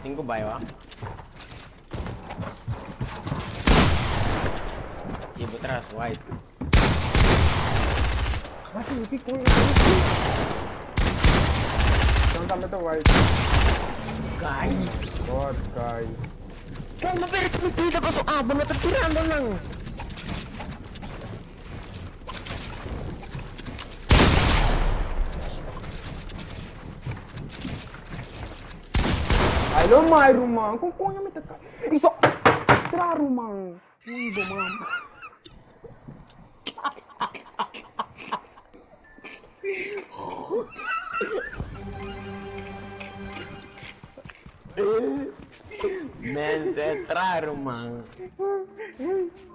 Tingko ba yun? Ibu teras, white. Masih ini kau ini. Jangan sampai tu white. Guys. God guys. Kau mau beri kita pasok abang na tertirando lang. Ayo mai rumah, kau yang minta kau. Iso, tera rumah. Ibu mam. Men, se trae, rumah.